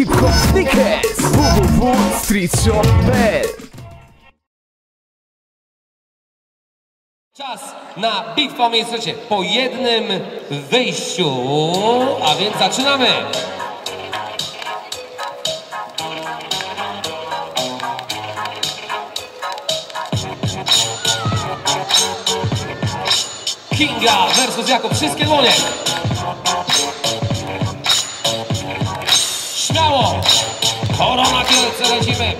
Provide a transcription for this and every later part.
Hip-hop sneakers www.streetshop.pl. Czas na bitwę o miejsce trzecie po jednym wejściu, a więc zaczynamy! Kinga versus Jakub, wszystkie dłonie! Śmiało! Korona Kielce, lecimy!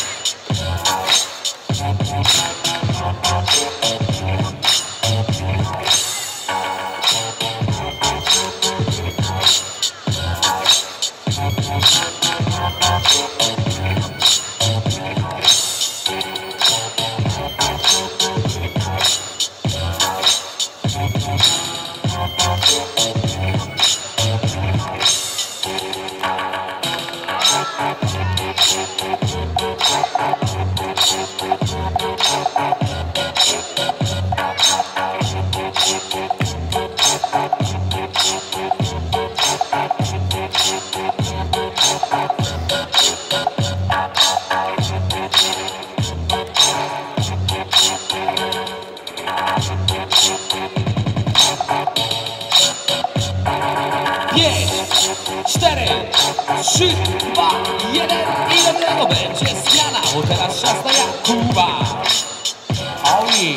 Pięć, 4, 3, 2, 1 i do tego będzie zmiana, bo teraz czas na Jakuba. Oj!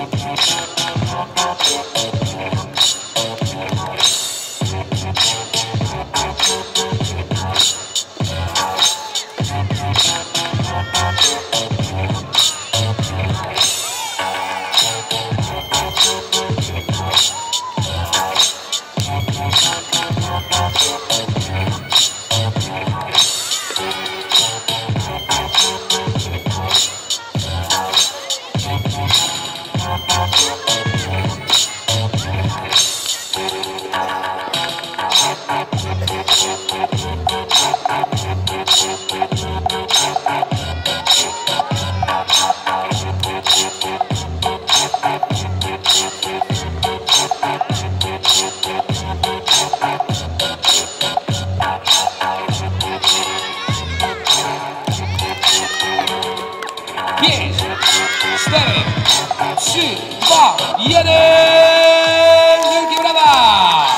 Pięć, 4, 3, 2, 1! Wielkie brawa!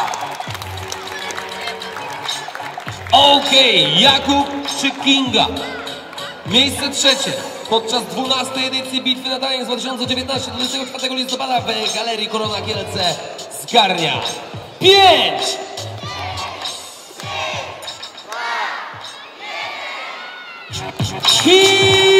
Okej, Jakub czy Kinga? Miejsce trzecie podczas 12. edycji Bitwy na Taniec 2019 24 listopada w Galerii Korona Kielce zgarnia 5! Kinga!